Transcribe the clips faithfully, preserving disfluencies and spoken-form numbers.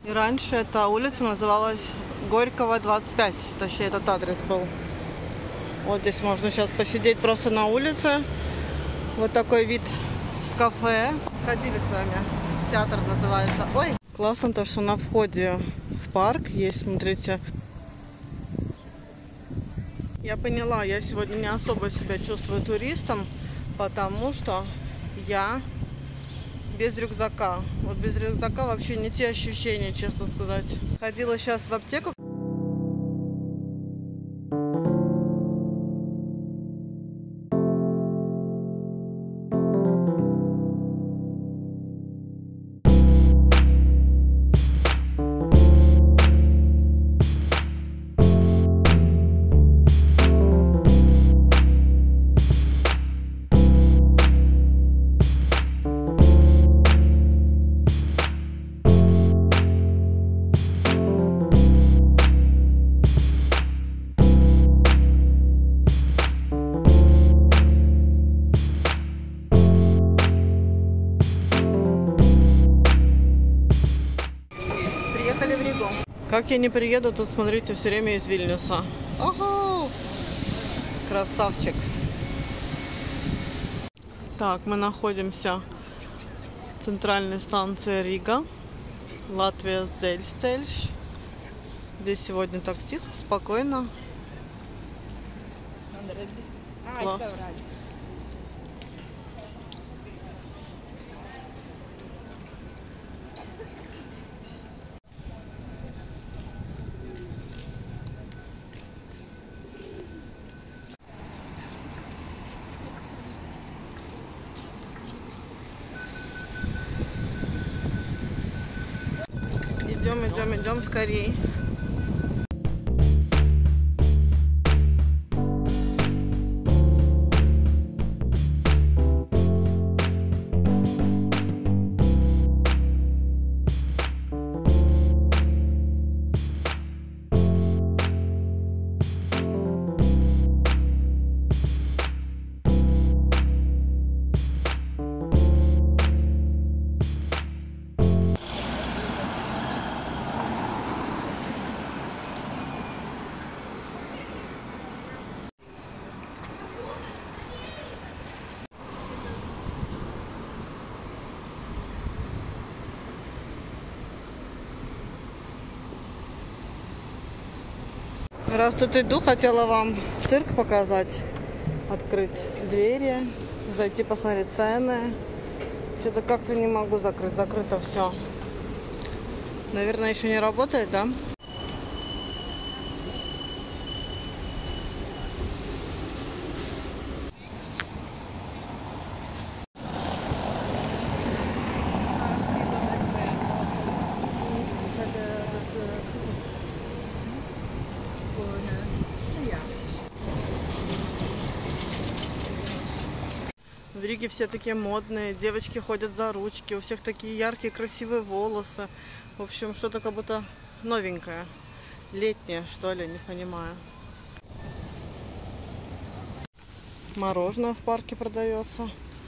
И раньше эта улица называлась Горького, двадцать пять. Точнее, этот адрес был. Вот здесь можно сейчас посидеть просто на улице. Вот такой вид с кафе. Ходили с вами. В театр называется. Ой! Классно то, что на входе в парк есть, смотрите. Я поняла, я сегодня не особо себя чувствую туристом, потому что я без рюкзака. Вот без рюкзака вообще не те ощущения, честно сказать. Ходила сейчас в аптеку. Приехали в Ригу. Как я не приеду, тут, смотрите, все время из Вильнюса. Ого! Красавчик. Так, мы находимся в центральной станции Рига. Латвия Дzelzceļš. Здесь сегодня так тихо, спокойно. Класс. Идем, идем, идем скорей. Раз тут иду, хотела вам цирк показать, открыть двери, зайти посмотреть цены. Что-то как-то не могу закрыть, закрыто все. Наверное, еще не работает, да? В Риге все такие модные, девочки ходят за ручки, у всех такие яркие, красивые волосы. В общем, что-то как будто новенькое, летнее, что ли, не понимаю. Мороженое в парке продается.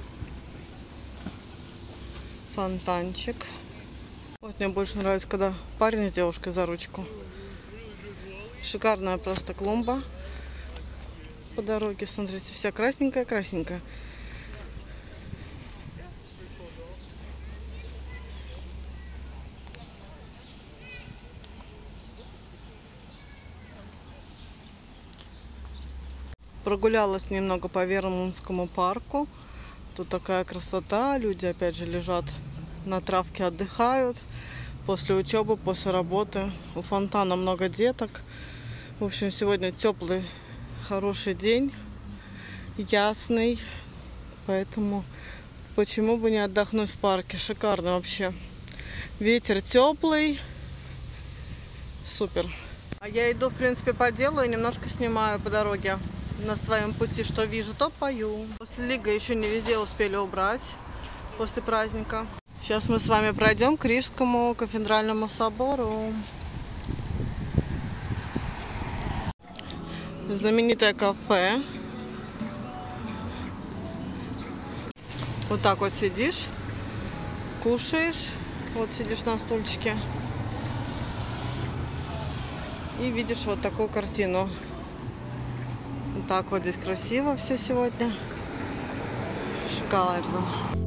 Фонтанчик. Вот мне больше нравится, когда парень с девушкой за ручку. Шикарная просто клумба по дороге, смотрите, вся красненькая-красненькая. Прогулялась немного по Вермунскому парку. Тут такая красота. Люди опять же лежат на травке, отдыхают. После учебы, после работы. У фонтана много деток. В общем, сегодня теплый, хороший день. Ясный. Поэтому почему бы не отдохнуть в парке? Шикарно вообще. Ветер теплый. Супер. А я иду, в принципе, по делу и немножко снимаю по дороге. На своем пути, что вижу, то пою. После Рига еще не везде успели убрать после праздника. Сейчас мы с вами пройдем к Рижскому кафедральному собору. Знаменитое кафе. Вот так вот сидишь, кушаешь. Вот сидишь на стульчике. и видишь вот такую картину. Вот так вот здесь красиво все сегодня. Шикарно.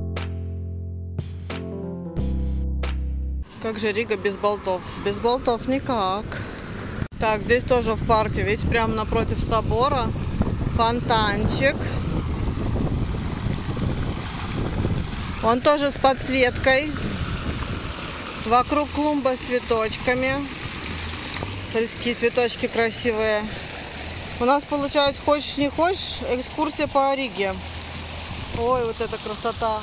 Как же Рига без болтов? Без болтов никак. Так, здесь тоже в парке, видите, прямо напротив собора фонтанчик. Он тоже с подсветкой. Вокруг клумба с цветочками. Смотрите, какие цветочки красивые. У нас получается, хочешь не хочешь, экскурсия по Риге. Ой, вот эта красота.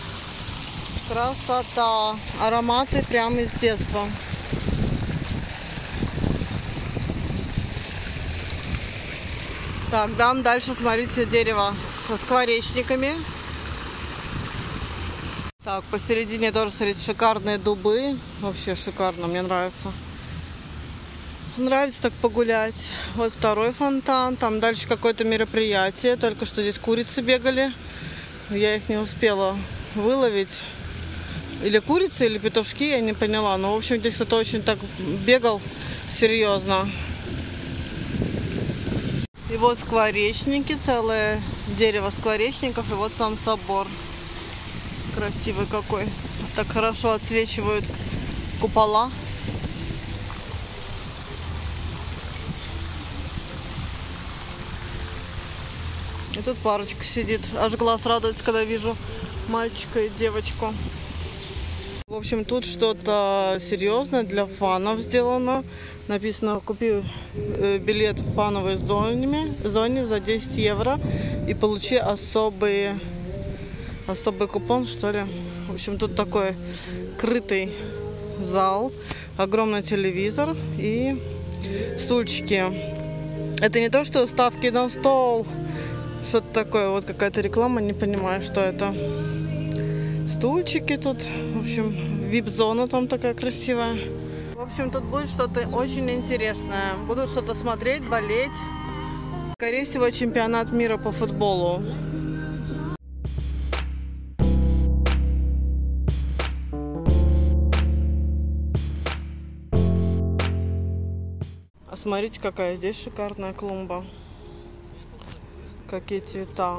Красота. Ароматы прямо из детства. Так, дам дальше, смотрите, дерево со скворечниками. Так, посередине тоже, смотрите, шикарные дубы. Вообще шикарно, мне нравится. Нравится так погулять. Вот второй фонтан. Там дальше какое-то мероприятие. Только что здесь курицы бегали. Я их не успела выловить. Или курицы, или петушки, я не поняла. Но, в общем, здесь кто-то очень так бегал серьезно. И вот скворечники, целое дерево скворечников. И вот сам собор. Красивый какой. Так хорошо отсвечивают купола. И тут парочка сидит. Аж глаз радуется, когда вижу мальчика и девочку. В общем, тут что-то серьезное для фанов сделано. Написано: купи билет в фановой зоне, зоне за десять евро и получи особый, особый купон, что ли. В общем, тут такой крытый зал, огромный телевизор и стульчики. Это не то, что ставки на стол. Что-то такое, вот какая-то реклама, не понимаю, что это. Стульчики тут, в общем, вип-зона там такая красивая. В общем, тут будет что-то очень интересное. Буду что-то смотреть, болеть. Скорее всего, чемпионат мира по футболу. А смотрите, какая здесь шикарная клумба. Какие цвета.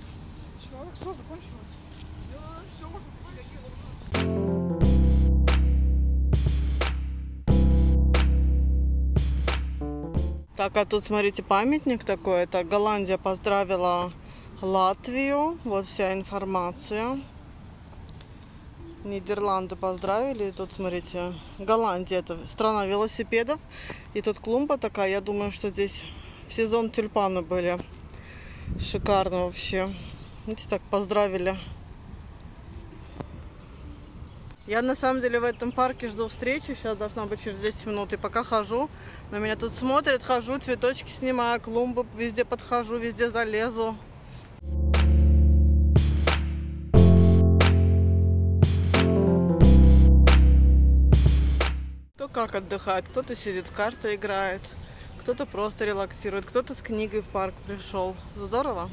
Так, а тут, смотрите, памятник такой. Это Голландия поздравила Латвию. Вот вся информация. Нидерланды поздравили. И тут, смотрите, Голландия — это страна велосипедов. И тут клумба такая. Я думаю, что здесь в сезон тюльпаны были. Шикарно вообще. Видите, так поздравили. Я на самом деле в этом парке жду встречи. Сейчас должна быть через десять минут. И пока хожу, на меня тут смотрят, хожу, цветочки снимаю, клумбы везде подхожу, везде залезу. Кто как отдыхает, кто-то сидит в карты играет, кто-то просто релаксирует, кто-то с книгой в парк пришел. Здорово.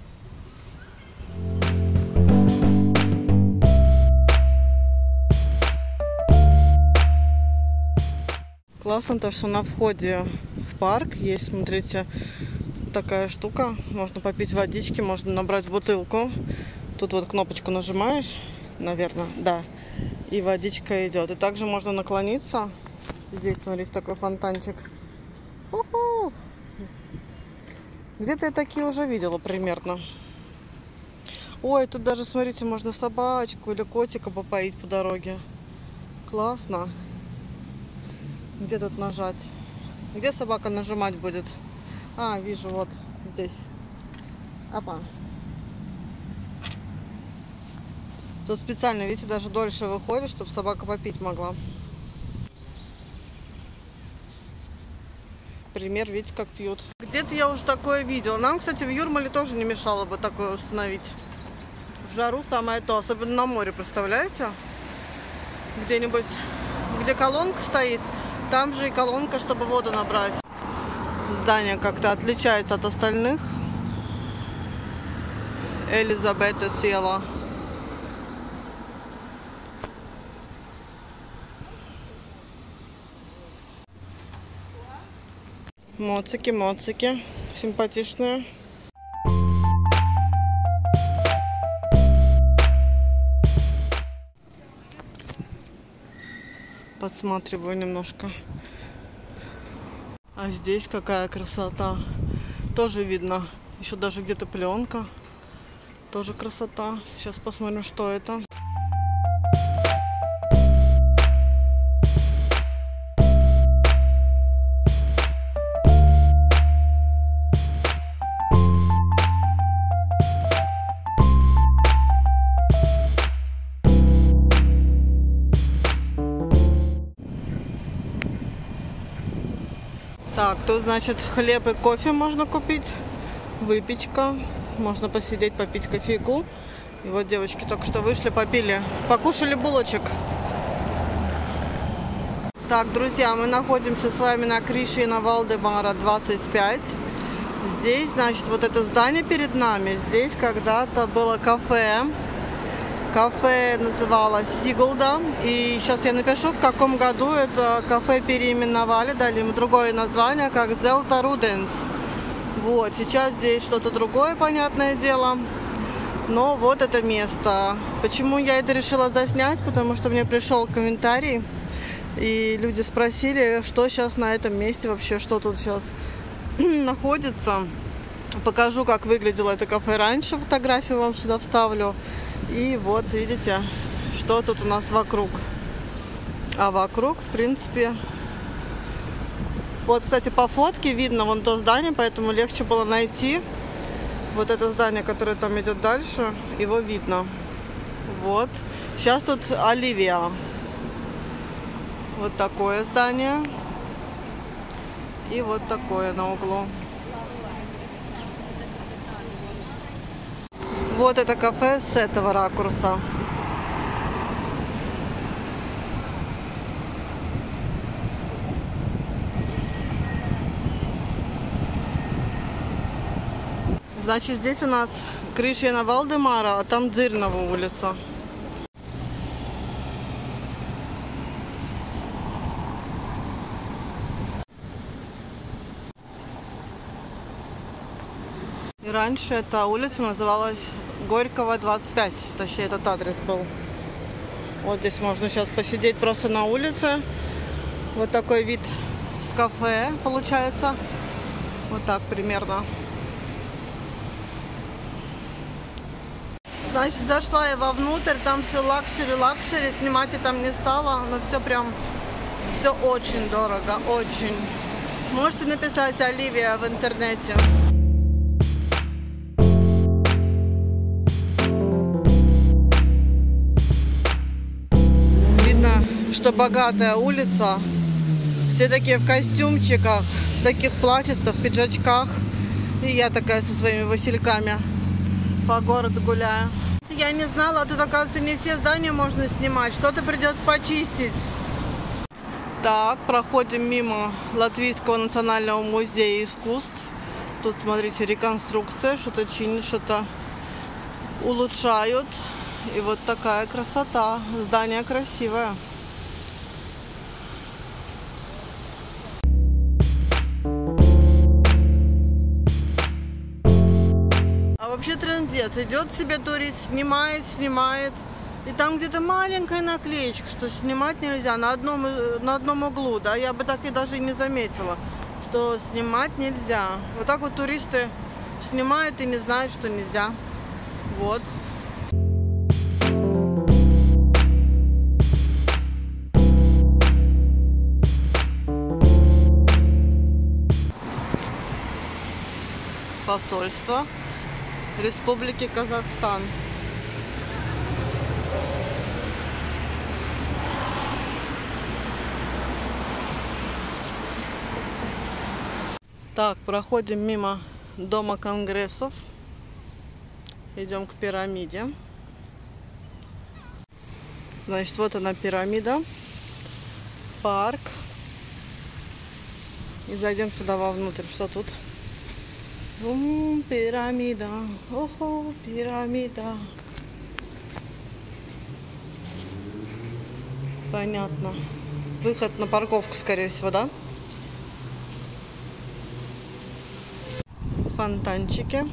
Классно то, что на входе в парк есть, смотрите, такая штука. Можно попить водички, можно набрать в бутылку. Тут вот кнопочку нажимаешь, наверное, да, и водичка идет. И также можно наклониться. Здесь, смотрите, такой фонтанчик. Ху-ху! Где-то я такие уже видела примерно. Ой, тут даже, смотрите, можно собачку или котика попоить по дороге. Классно. Где тут нажать? Где собака нажимать будет? А, вижу, вот здесь. Опа. Тут специально, видите, даже дольше выходит, чтобы собака попить могла. Пример, видите, как пьют. Где-то я уже такое видела. Нам, кстати, в Юрмале тоже не мешало бы такое установить. В жару самое то, особенно на море, представляете? Где-нибудь, где колонка стоит, там же и колонка, чтобы воду набрать. Здание как-то отличается от остальных. Елизавета села. Моцики, моцики. Симпатичные. Подсматриваю немножко. А здесь какая красота. Тоже видно. Еще даже где-то пленка. Тоже красота. Сейчас посмотрим, что это. Так, тут, значит, хлеб и кофе можно купить. Выпечка. Можно посидеть, попить кофейку. И вот девочки только что вышли, попили, покушали булочек. Так, друзья, мы находимся с вами на Кришина Валдемара двадцать пять. Здесь, значит, вот это здание перед нами. Здесь когда-то было кафе. Кафе называлось Сигулда. И сейчас я напишу, в каком году это кафе переименовали, дали ему другое название, как Зелта Руденс. Вот, сейчас здесь что-то другое, понятное дело. Но вот это место. Почему я это решила заснять? Потому что мне пришел комментарий, и люди спросили, что сейчас на этом месте вообще, что тут сейчас находится. Покажу, как выглядело это кафе раньше, фотографию вам сюда вставлю. И вот, видите, что тут у нас вокруг. А вокруг, в принципе... Вот, кстати, по фотке видно вон то здание, поэтому легче было найти. Вот это здание, которое там идет дальше, его видно. Вот. Сейчас тут Оливия. Вот такое здание. И вот такое на углу. Вот это кафе с этого ракурса. Значит, здесь у нас Кришина Валдемара, а там Дзирнова улица. И раньше эта улица называлась Горького двадцать пять. Точнее, этот адрес был. Вот здесь можно сейчас посидеть просто на улице. Вот такой вид с кафе получается. Вот так примерно. Значит, зашла я вовнутрь, там все лакшери-лакшери, снимать я там не стала, но все прям, все очень дорого, очень. Можете написать Оливия в интернете. Видно, что богатая улица, все такие в костюмчиках, в таких платьицах, в пиджачках. И я такая со своими васильками по городу гуляю. Я не знала, а тут, оказывается, не все здания можно снимать. Что-то придется почистить. Так, проходим мимо Латвийского национального музея искусств. Тут, смотрите, реконструкция. Что-то чинят, что-то улучшают. И вот такая красота. Здание красивое. Вообще трындец. Идет себе турист, снимает, снимает. И там где-то маленькая наклеечка, что снимать нельзя на одном, на одном углу. Да, я бы так и даже не заметила, что снимать нельзя. Вот так вот туристы снимают и не знают, что нельзя. Вот. Посольство Республики Казахстан. Так, проходим мимо Дома конгрессов. Идем к пирамиде. Значит, вот она пирамида. Парк. И зайдем сюда вовнутрь. Что тут? Бум, пирамида. Охо, пирамида. Понятно. Выход на парковку, скорее всего, да? фонтанчики.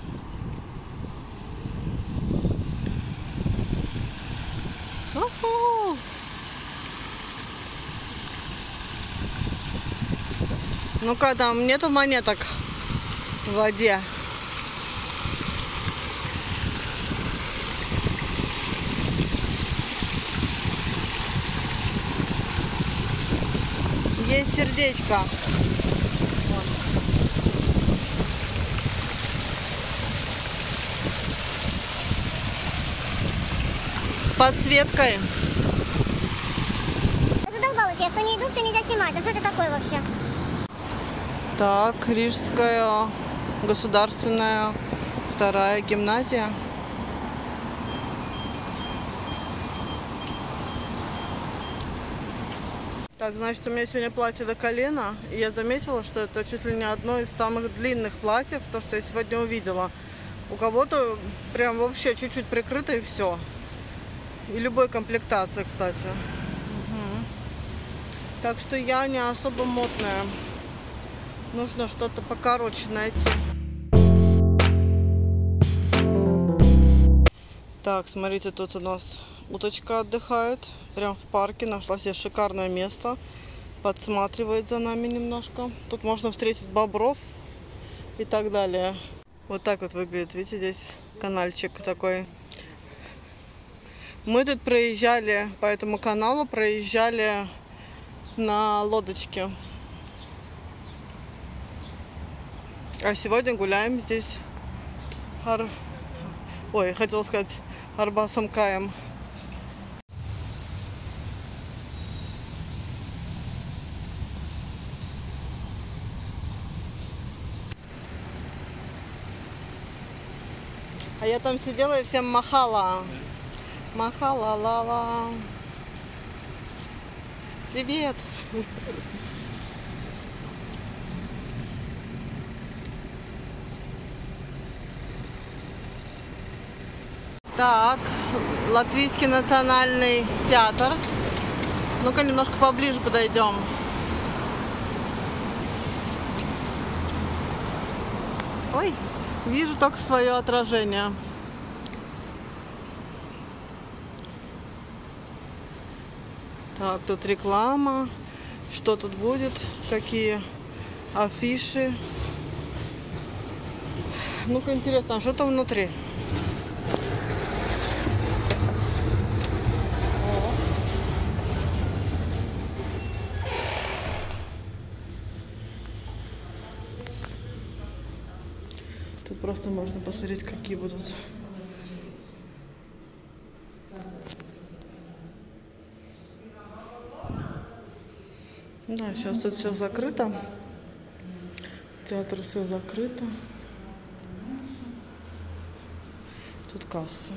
Уху! Ну-ка, там нету монеток в воде. Есть сердечко. Вот. С подсветкой. Задолбалась я, что не иду, все нельзя снимать. Ну что это такое вообще? Так, Рижская государственная вторая гимназия. Так, значит, у меня сегодня платье до колена, и я заметила, что это чуть ли не одно из самых длинных платьев, то, что я сегодня увидела. У кого-то прям вообще чуть-чуть прикрыто и все. И любой комплектации, кстати. Угу. Так что я не особо модная. Нужно что-то покороче найти. Так, смотрите, тут у нас уточка отдыхает. Прям в парке. Нашла себе шикарное место. Подсматривает за нами немножко. Тут можно встретить бобров и так далее. Вот так вот выглядит. Видите, здесь канальчик такой. Мы тут проезжали по этому каналу, проезжали на лодочке. А сегодня гуляем здесь. Ар... Ой, хотела сказать Арбасом Каем. А я там сидела и всем махала. Махала, ла-ла. Привет. Так, Латвийский национальный театр. Ну-ка, немножко поближе подойдем. Ой, вижу только свое отражение. Так, тут реклама. Что тут будет? Какие афиши? Ну-ка, интересно, а что там внутри? Тут просто можно посмотреть, какие будут. Да, сейчас тут все закрыто. Театр все закрыто. Тут касса.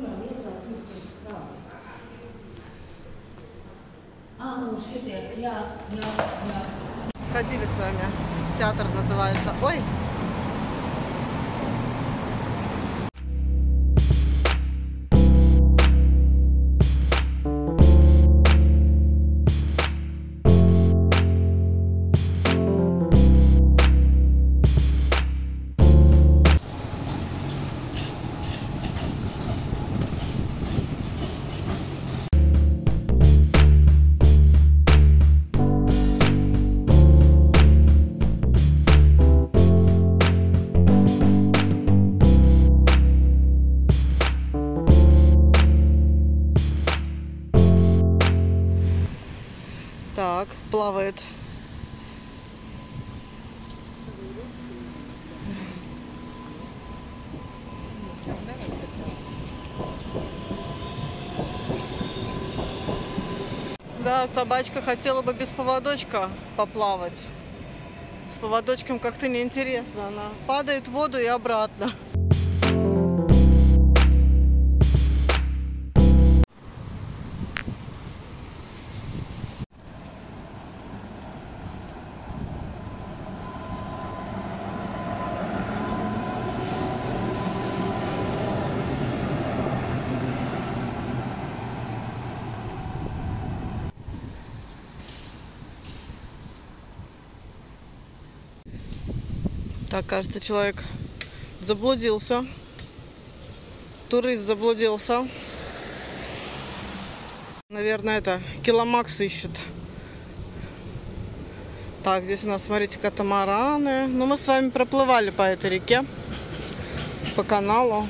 Сходили с вами в театр, называется. Ой! Так, плавает. Да, собачка хотела бы без поводочка поплавать. С поводочком как-то неинтересно. Она падает в воду и обратно. Так, кажется, человек Заблудился. Турист заблудился. Наверное, это Киломакс ищет. Так, здесь у нас, смотрите, катамараны. Ну, мы с вами проплывали по этой реке, по каналу.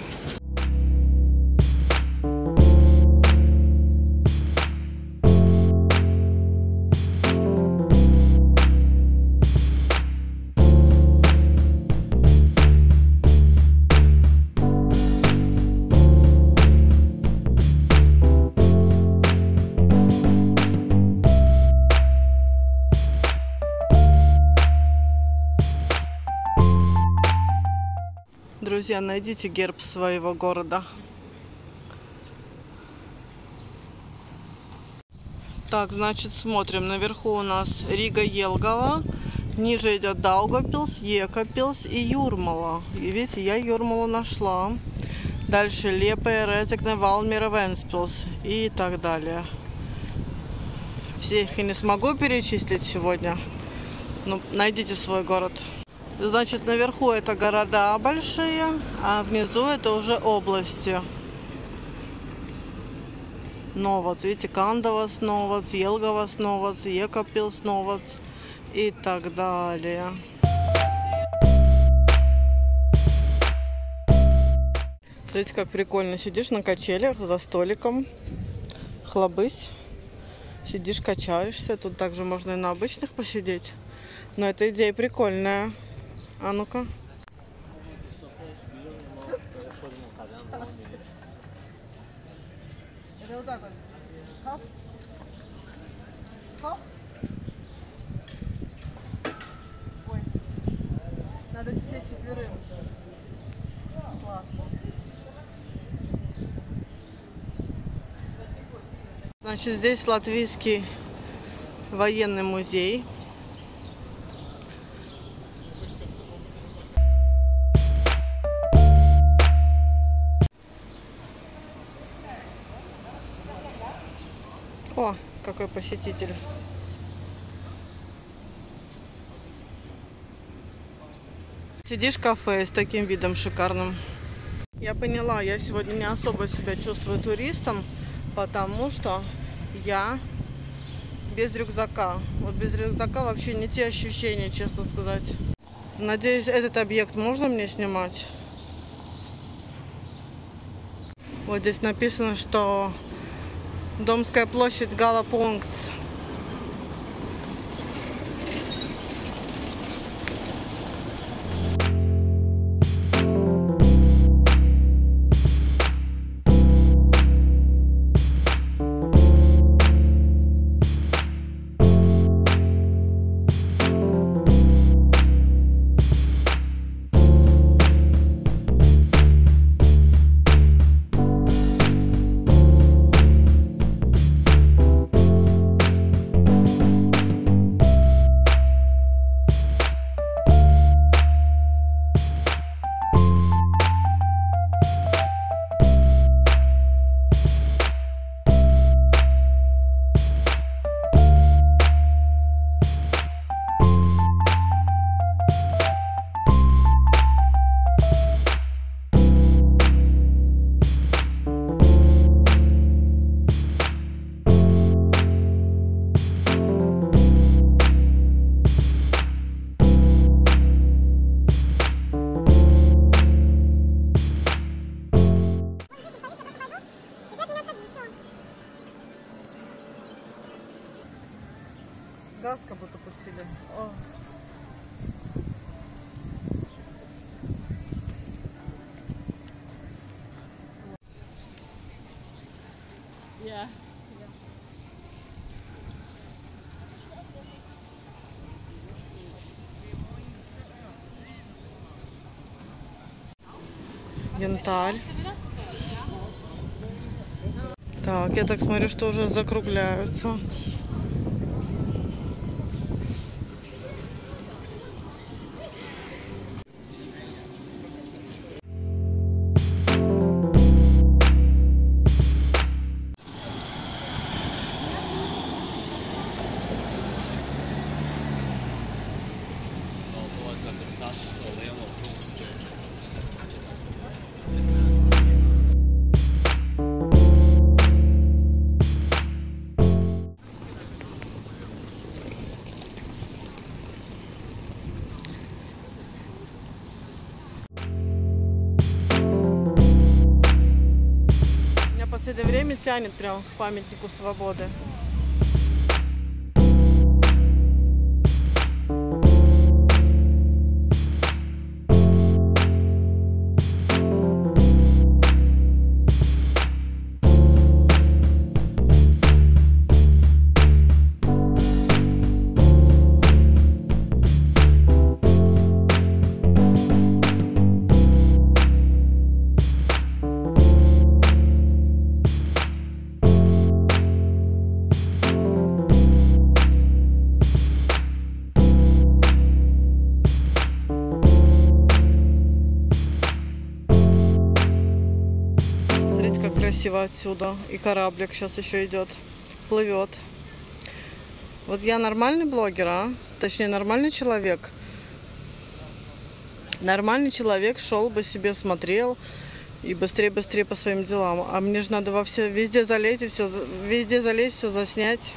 Друзья, найдите герб своего города. Так, значит, смотрим. Наверху у нас Рига, Елгава. Ниже идет Даугавпилс, Екапилс и Юрмала. И видите, я Юрмалу нашла. Дальше Лепе, Резекне, Валмира, Венспилс и так далее. Всех и не смогу перечислить сегодня. Но найдите свой город. Значит, наверху это города большие, а внизу это уже области. Новац, видите, Кандавас, Новац, Елгавас, Новац, Екапилс, Новац и так далее. Смотрите, как прикольно. Сидишь на качелях за столиком, хлобысь, сидишь, качаешься. Тут также можно и на обычных посидеть. Но эта идея прикольная. А ну-ка. Ой, надо сидеть четверым. Классно. Значит, здесь Латвийский военный музей. О, какой посетитель. Сидишь в кафе с таким видом шикарным. Я поняла, я сегодня не особо себя чувствую туристом, потому что я без рюкзака. Вот без рюкзака вообще не те ощущения, честно сказать. Надеюсь, этот объект можно мне снимать. Вот здесь написано, что Домская площадь Галапунктс. Газ как будто пустили. О. Yeah. Янтарь. Так, я так смотрю, что уже закругляются. последнее время тянет прямо к памятнику свободы. Красиво отсюда. И кораблик сейчас еще идет, плывет. Вот я нормальный блогер, а? Точнее, нормальный человек. Нормальный человек шел бы себе, смотрел и быстрее-быстрее по своим делам. А мне же надо во все, везде залезть и все, везде залезть, все заснять.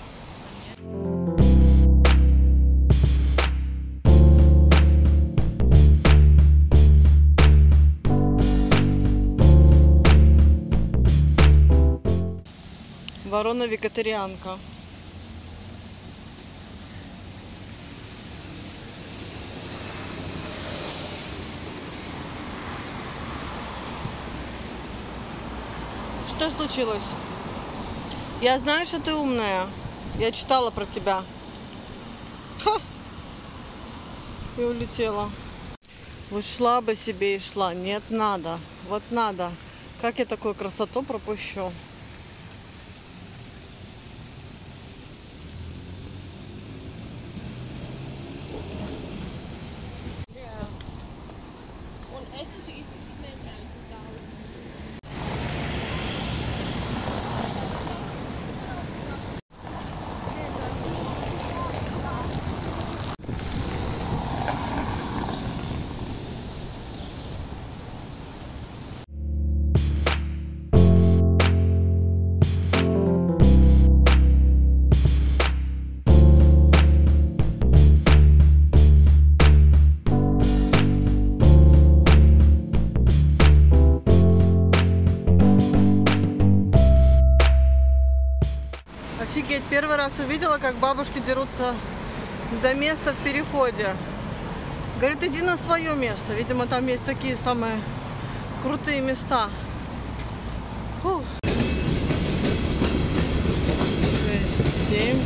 Ворона-вегетарианка. Что случилось? Я знаю, что ты умная. Я читала про тебя. Ха! И улетела. Вот шла бы себе и шла. Нет, надо. Вот надо. Как я такую красоту пропущу? Офигеть, первый раз увидела, как бабушки дерутся за место в переходе. Говорит, иди на свое место. Видимо, там есть такие самые крутые места. Фух. шесть, семь.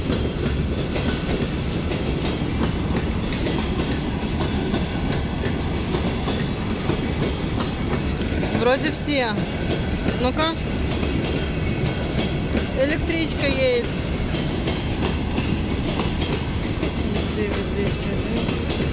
Вроде все. Ну-ка. Электричка едет. Где вот здесь одиннадцать.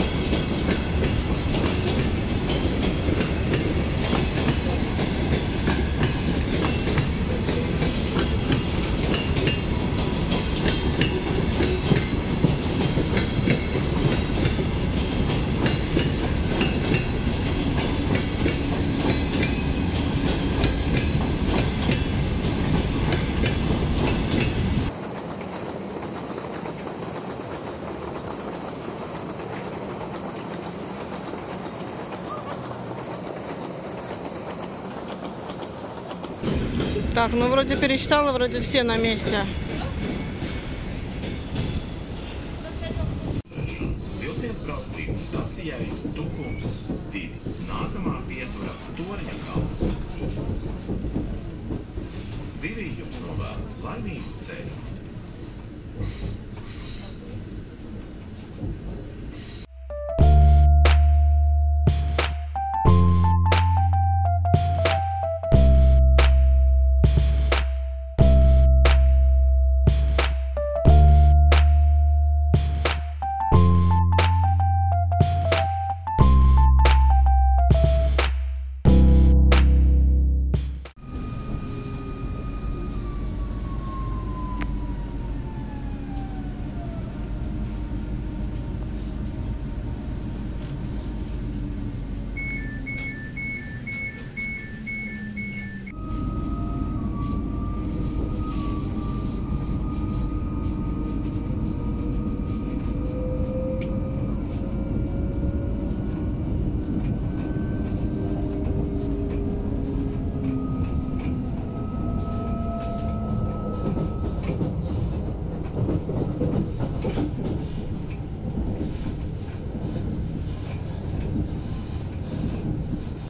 Так, ну вроде пересчитала, вроде все на месте.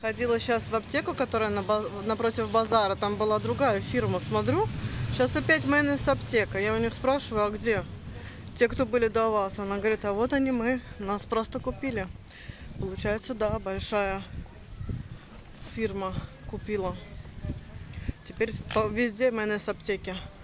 Ходила сейчас в аптеку, которая на баз... напротив базара. Там была другая фирма, смотрю. Сейчас опять майонез аптека. Я у них спрашиваю, а где? Те, кто были до вас. Она говорит, а вот они мы. Нас просто купили. Получается, да, большая фирма купила. Теперь везде майонез аптеки.